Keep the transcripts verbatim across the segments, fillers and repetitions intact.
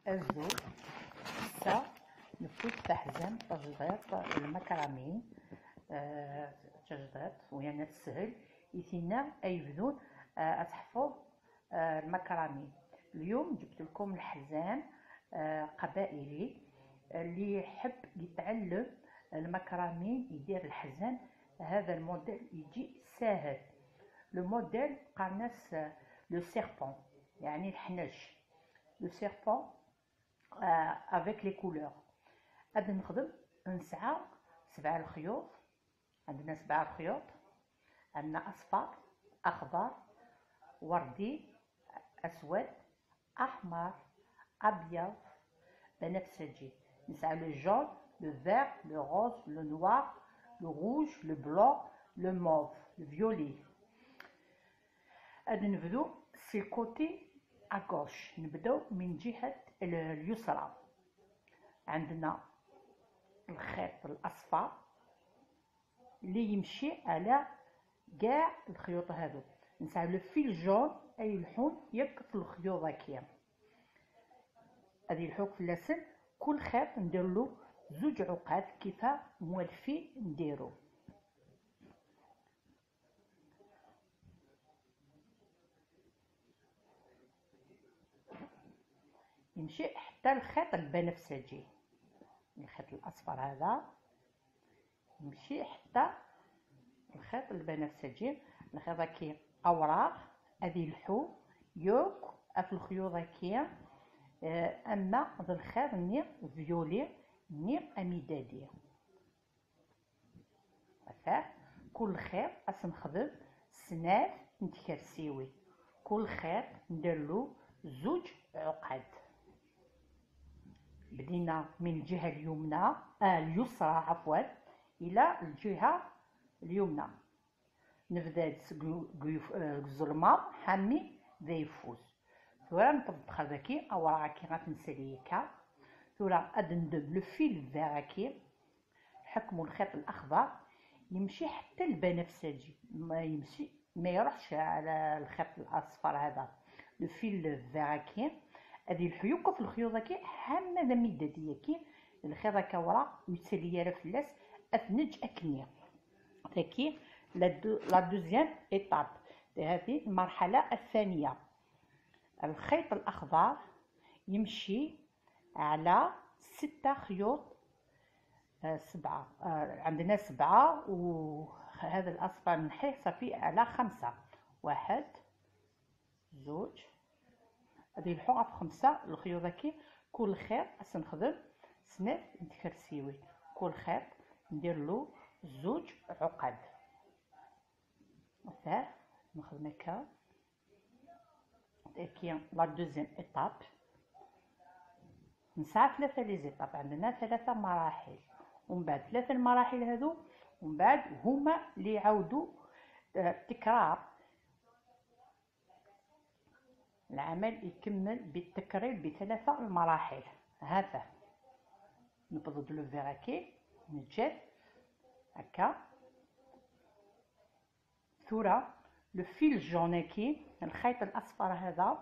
الزوج. هسه نفوت تحزم تجديط المكرمي آه تجديط ويانا تسهل يثينا اي بدون آه تحفظ آه المكرمي. اليوم جبت لكم الحزام آه قبائلي اللي يحب يتعلم المكرمي يدير الحزام. هذا الموديل يجي ساهل. لو موديل قالناس لو سيربون يعني الحنج. لو سيربون افيك لي كولور. غادي نخدم نسعى سبعة الخيوط. عندنا سبعة الخيوط، عندنا اصفر اخضر وردي اسود احمر ابيض بنفسجي. نسعى لو جون لو فير لو روز لو نوار لو روج لو بلون لو موف لو فيولي. غادي نبدو سي كوتي اغوش، نبداو من جهة اليسرى. عندنا الخيط الاصفر اللي يمشي على كاع الخيوط هذو. نسعى لو فيل جون اي الحون يك في الخيوط هكيا. هذه الحوك في اللسن كل خيط ندير له زوج عقد كيف موالفين نديرو. يمشي حتى الخيط البنفسجي. الخيط الاصفر هذا يمشي حتى الخيط البنفسجي. الخيط كي اوراق هذه الحو يوك في الخيوط هكيا. اما هذا الخيط ني فيولي ني اميدادي. كل خيط اس نخدم سناف نتكرسيوي. كل خيط نديرلو زوج عقد. بدينا من الجهة اليمنى آه اليسرى عفوا الى الجهة اليمنى. نبدا الظلمة حامي ذا يفوز. ثورا نطبق هذاكي اوراق كي غتنساليكا. ثورا غادي ندب لو فيل فيغاكي نحكمو الخيط الاخضر يمشي حتى البنفسجي، ما يمشي ما يروحش على الخيط الاصفر هذا. لو فيل فيغاكي هذه الحيوكه في الخيوط هكي حامه ذا ميداديه كي الخيط هكا ورا يتسالي راه فلاس اثنج اكني. هاكي لا دوزيام ايطاب. هذه المرحله الثانيه. الخيط الاخضر يمشي على ستة خيوط. آه سبعة آه عندنا سبعة وهذا الاصفر نحيه صافي على خمسة. واحد زوج هذه الحوقه في خمسة الخيوط هكي. كل خيط اس نخدم سناف نتكرسيوي. كل خيط ندير له زوج عقد. هذا نخدم هكا. كي لا دوزيام ايطاب نسعى ثلاثة لي زيطاب. عندنا ثلاثة مراحل ومن بعد ثلاثة المراحل هذو ومن بعد هما اللي يعاودوا تكرار. العمل يكمل بالتكرير بثلاثة المراحل. هذا نبدو لو فيغاكي نتجد هكا. ثورة لو فيل جونيكي الخيط الاصفر هذا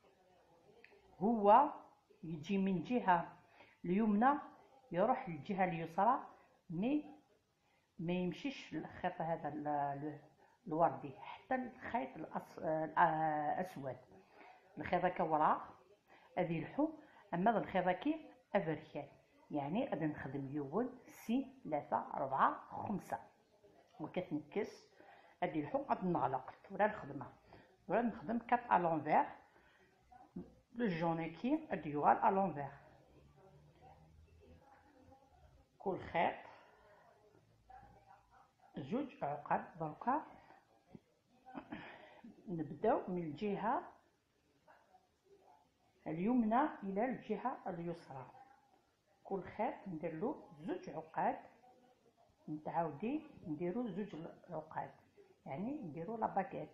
هو يجي من جهة اليمنى يروح للجهة اليسرى. مي ما يمشيش الخيط هذا الوردي حتى الخيط الاسود. الخيط هكا وراء هذه الحو. اما هذا الخيط هكي افريكان يعني غادي نخدم يول سي ثلاثة أربعة خمسة وكتنكس. هذه الحو غادي نغلق ورا الخدمة ورا نخدم كات ا لونفير. لو جونيكي غادي يوغال ا لونفير. كل خيط جوج عقد. دركا نبداو من الجهة اليمنى الى الجهة اليسرى. كل خيط نديرلو زوج عقد متعاودين نديرو زوج عقد يعني نديرو لا باكيت.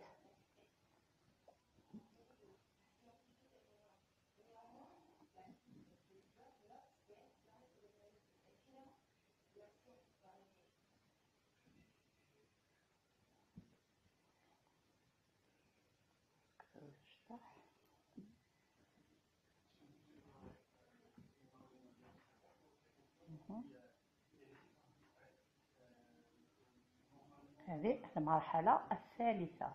هذه المرحلة الثالثة.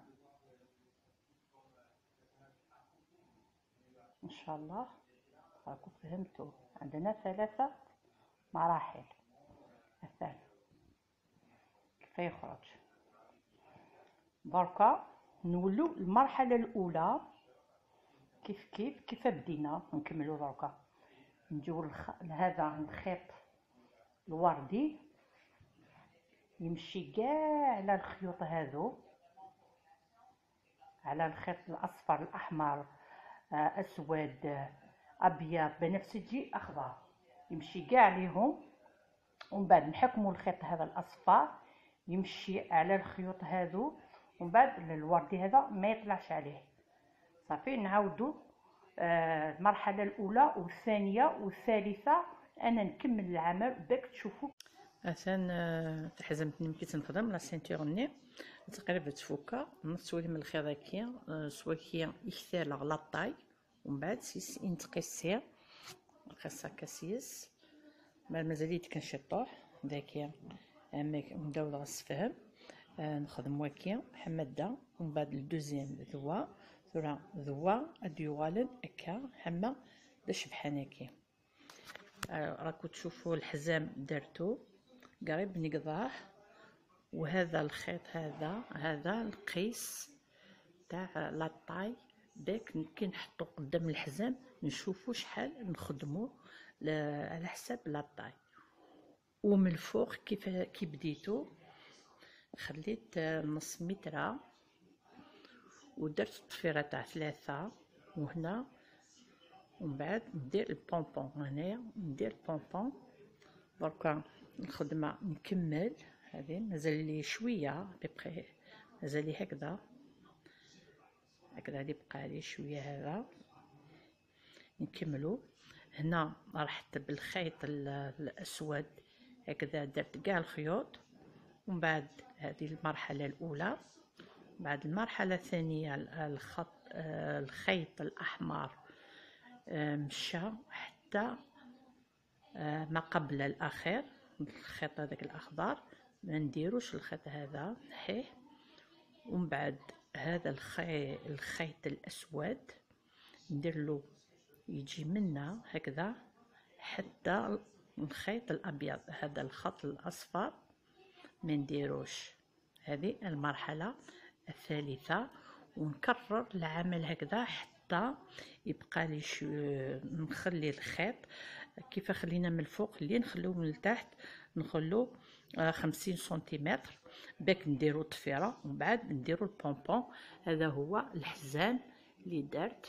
إن شاء الله راكم فهمتوا. عندنا ثلاثة مراحل. الثالث كيف يخرج. دركا نولو المرحلة الأولى كيف كيف كيف بدينا نكملو. دركا نجيو لخ... لهذا الخيط الوردي، يمشي كاع على الخيوط هذو، على الخيط الأصفر الأحمر أسود أبيض بنفسجي أخضر، يمشي كاع عليهم. ومن بعد نحكموا الخيط هذا الأصفر يمشي على الخيوط هذو، ومن بعد الوردي هذا ما يطلعش عليه. صافي نعاودوا آه المرحله الاولى والثانيه والثالثه. انا نكمل العمل باك تشوفوا. اثن تحزمتني ملي كنت نخدم لا سينتورني تقريبا تفوكا نسوي من الخيط سواكيا يختار على الطاي، ومن بعد سيس ينتقسي خاصها كاسيس مازال كنشطوح داكيا نبداو غنصفهم نخدم واكيا حماده. ومن بعد الدوزيام ذوا ثورا ذوا اديوالن هكا حما باش بحال هكا. راكو تشوفوا الحزام درتو قريب نقضاه، وهذا الخيط هذا هذا القيس تاع لاطاي داك كي نحطو قدام الحزام نشوفو شحال نخدمو على حساب لاطاي. ومن الفوق كيف كي بديتو خليت نص متر ودرت الطفيره تاع ثلاثة وهنا، ومن بعد ندير البونبون هنايا ندير البونبون. دركا الخدمه نكمل هذه مازال لي شويه بقى مازال لي هكذا هكذا اللي بقى لي شويه هذا نكملو. هنا رحت بالخيط الاسود هكذا درت كاع الخيوط. ومن بعد هذه المرحله الاولى. بعد المرحله الثانيه الخط الخيط الاحمر مشى حتى ما قبل الاخير، الخيط هذاك الاخضر ما نديروش الخيط هذا نحيه. ومن بعد هذا الخيط الخيط الاسود ندير له يجي منا هكذا حتى الخيط الابيض، هذا الخط الاصفر ما نديروش. هذه المرحله الثالثه. ونكرر العمل هكذا حتى يبقى لي شو نخلي الخيط كيف خلينا من الفوق اللي نخلوه من التحت نخلو خمسين سنتيمتر باك نديرو الطفيره. ومن بعد نديرو البونبون. هذا هو الحزام اللي درت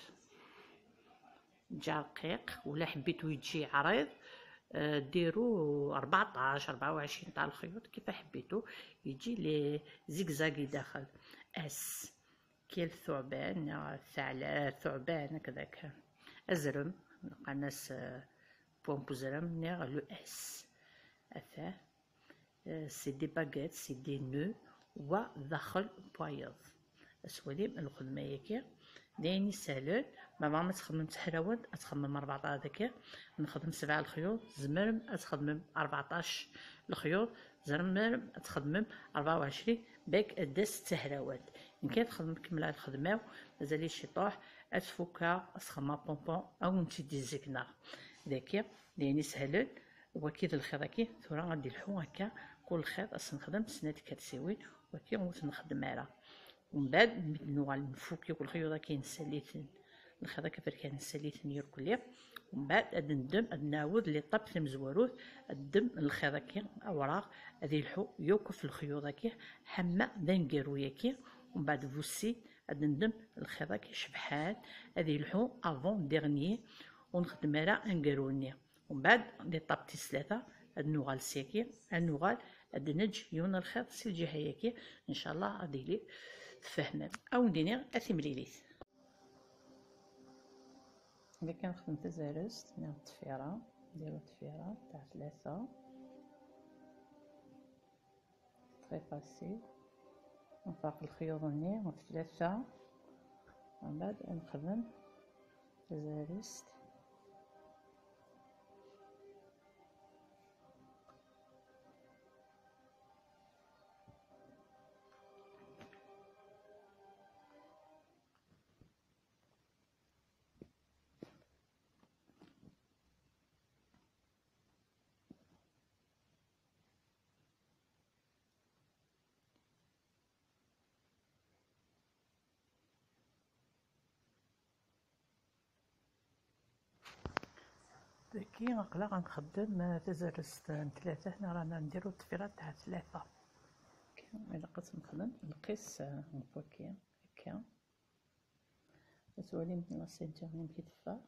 جا رقيق، ولا حبيتو يجي عريض ديروا أربعطاش أربعة وعشرين تاع الخيوط كيف حبيتو يجي لي زيكزاكي داخل اس كي الثعبان الثعلب ثعبان هكذاك ازرم قناص بومبو زرم نيغ لو اس اثا سي دي باغيت سي دي نو وداخل بويض اسولي من الخدمه هيك دايني سالون. ما ما تخدم تحراود تخدم أربعطاش هذاك نخدم سبعة الخيوط زمرم تخدم أربعطاش الخيوط زمرم تخدم أربعة وعشرين باك داس تحراود. إن كان تخدم كمل الخدمه مازال شي طوح اتفوكا تخدم بونبون او نمشي دي زيكنا داك دايني سهلون. وكيد الخيط كي ثورا غادي نلحو هكا كل خيط اصلا نخدم سنات كتساوي وكي غوت نخدم على. ومن بعد نوال نفوكي كل خيوط كاين نساليثن الخيط كيفاش كان نساليثن يركلي. ومن بعد اد ندم اد نعاود لي طاب في مزواروث الدم الخيط كي اوراق ادي الحو يوقف الخيوط كي حما دنقرو ياكي. ومن بعد فوسي اد ندم الخيط كي شبحان ادي الحو افون ديرني ونخدم على انقروني. ومن بعد لي طابتي ثلاثه اد نوغال سيكي اد نوغال اد نج يون الخيط سي الجهه ياكي ان شاء الله غادي لي تفهمن او ندير اثمريليت. إذا كان خدمت زارست ندير الطفيرة نديرو الطفيرة تاع ثلاثة تري فاسيل نفرق الخيوط هني في ثلاثة. ومن بعد نخدم زارست داكي نقلا غنخدم تزرست ثلاثة. هنا رانا نديرو الطفيرة تاع ثلاثة. إلا بقيت نخدم نقيس نفوكي هكا تولي من لاسينتور كي تفا.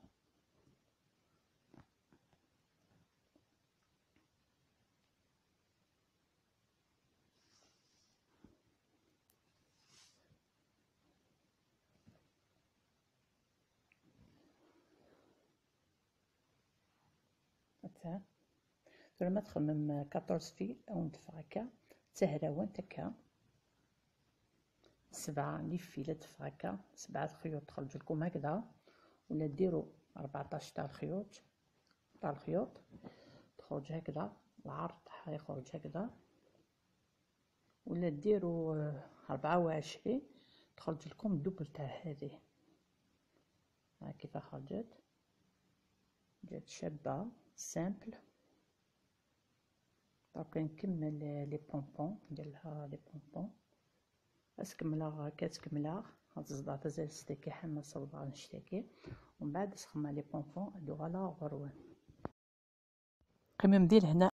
هكا لما تخمم أربعطاش فيل أو ندفع هكا تهراون هكا سبعة لي فيل تدفع هكا سبعة خيوط تخرج لكم هكذا، ولا ديروا أربعطاش تاع الخيوط تاع الخيوط تخرج هكذا العرض تاعها يخرج هكذا، ولا ديروا أربعة وعشرين تخرج لكم الدبل تاع هذه. ها كيف خرجت جات شابة سامبل. دونك نكمل لي بونبون نديرلها لي بونبون اسكملها كتكملها غتزدها تزال ستيكي حنا صوبها نشتكي، ومن بعد سخما لي بونبون ندوها لها غروان. قيمة ندير هنا